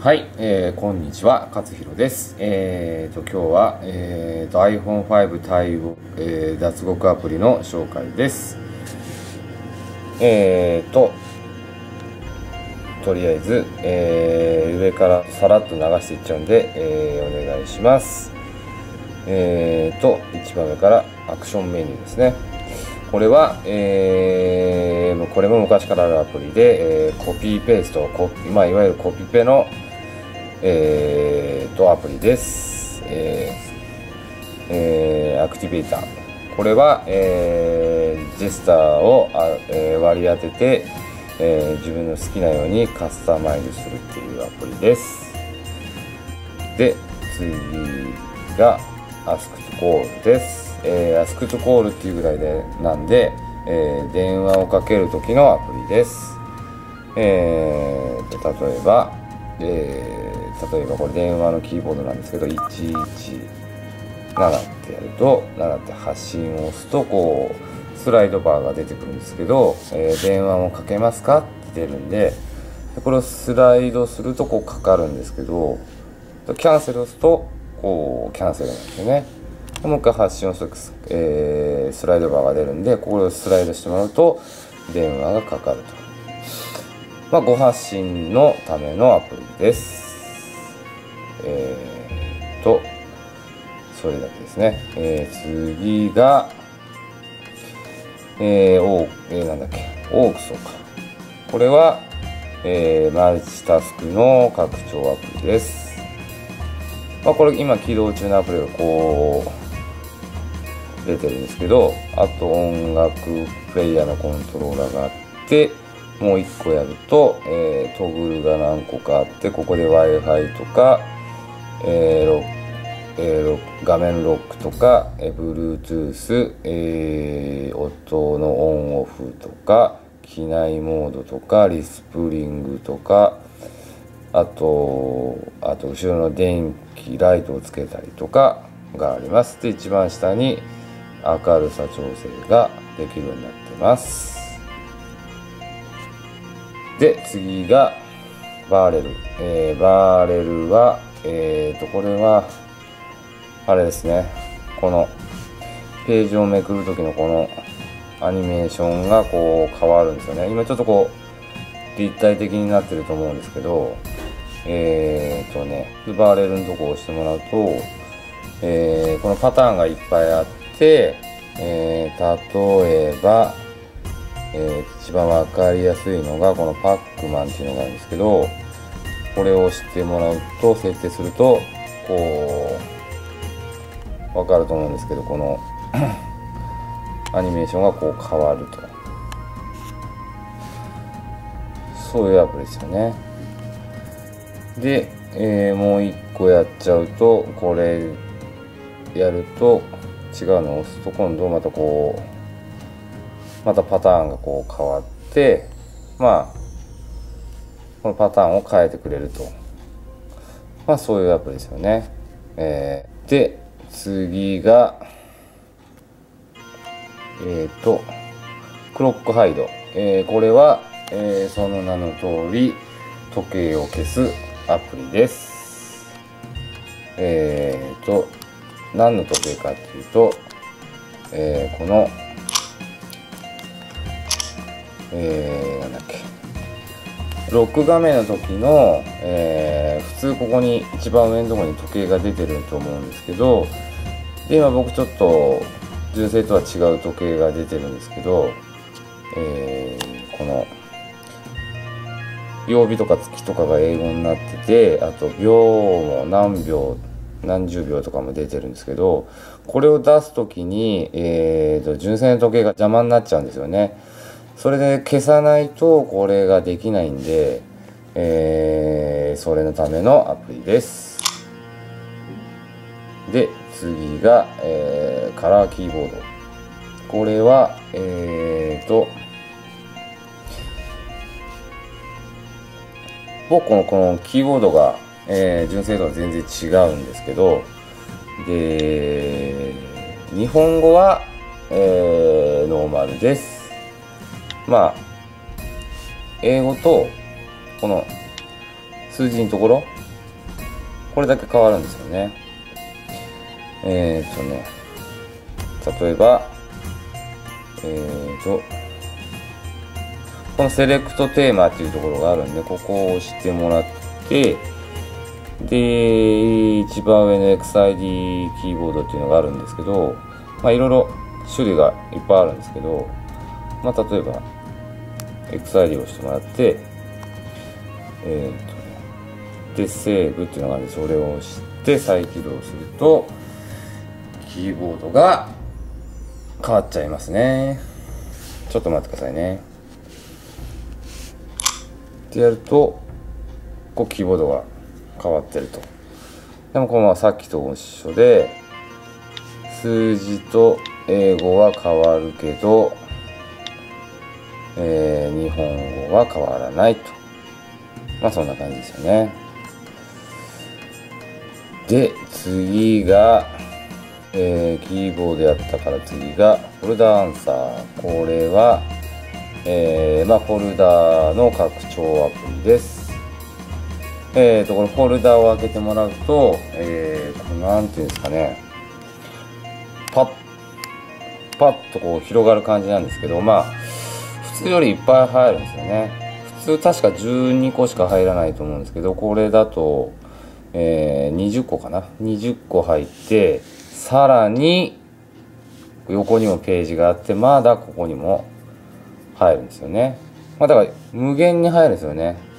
はい、こんにちは、勝弘です。今日は、iPhone5 対応、脱獄アプリの紹介です。とりあえず、上からさらっと流していっちゃうんで、お願いします。一番上からアクションメニューですね。これは、これも昔からあるアプリで、コピーペースト、いわゆるコピペのアプリです。アクティベーター。これは、ジェスチャーを割り当てて、自分の好きなようにカスタマイズするっていうアプリです。で、次が Ask to Call です。Ask to Call っていうぐらいなんで、電話をかける時のアプリです。例えばこれ電話のキーボードなんですけど、117ってやると、7って発信を押すとこうスライドバーが出てくるんですけど、電話もかけますかって出るんで、これをスライドするとこうかかるんですけど、キャンセルを押すとこうキャンセルなんですよね。もう一回発信をすると、スライドバーが出るんで、これをスライドしてもらうと電話がかかると。ご発信のためのアプリです。それだけですね。次が、なんだっけ、オークソか。これは、マルチタスクの拡張アプリです。これ今起動中のアプリがこう出てるんですけど、あと音楽プレイヤーのコントローラーがあって、もう1個やると、トグルが何個かあって、ここで Wi-Fi とか、画面ロックとか、Bluetooth、音のオンオフとか、機内モードとか、リスプリングとか、あと後ろの電気ライトをつけたりとかがあります。で、一番下に明るさ調整ができるようになってます。で、次がバーレル。バーレルは、これはあれですね、このページをめくるときのこのアニメーションがこう変わるんですよね。今ちょっとこう立体的になってると思うんですけど、バーレルのとこを押してもらうと、このパターンがいっぱいあって、例えば、一番わかりやすいのがこのパックマンっていうのがあるんですけど、これを押してもらうと、設定するとこうわかると思うんですけど、このアニメーションがこう変わると、そういうアプリですよね。で、もう一個やっちゃうと、これやると違うのを押すと、今度またこうまたパターンがこう変わって、このパターンを変えてくれると、そういうアプリですよね。で、次がクロックハイド。これは、その名の通り時計を消すアプリです。何の時計かっていうと、このなんだっけ、ロック画面の時の、普通ここに一番上のところに時計が出てると思うんですけど、で今僕ちょっと純正とは違う時計が出てるんですけど、この曜日とか月とかが英語になってて、あと秒も何秒何十秒とかも出てるんですけど、これを出す時に、純正の時計が邪魔になっちゃうんですよね。それで消さないとこれができないんで、それのためのアプリです。で、次が、カラーキーボード。これは僕このキーボードが、純正とは全然違うんですけど、で日本語は、ノーマルです。英語とこの数字のところこれだけ変わるんですよね。例えば、このセレクトテーマっていうところがあるんで、ここを押してもらって、で、一番上の XID キーボードっていうのがあるんですけど、いろいろ種類がいっぱいあるんですけど、例えば、XID を押してもらって、で、セーブっていうのがあるんで、それを押して再起動すると、キーボードが変わっちゃいますね。ちょっと待ってくださいね。ってやると、キーボードが変わってると。でもこのままさっきと一緒で、数字と英語は変わるけど、日本語は変わらないと。そんな感じですよね。で、次が、キーボードやったから次が、フォルダアンサー。これは、フォルダの拡張アプリです。これフォルダを開けてもらうと、これなんていうんですかね。パッとこう広がる感じなんですけど、普通よりいっぱい入るんですよね。普通確か12個しか入らないと思うんですけど、これだと、20個かな。20個入って、さらに、横にもページがあって、ここにも入るんですよね。だから、無限に入るんですよね。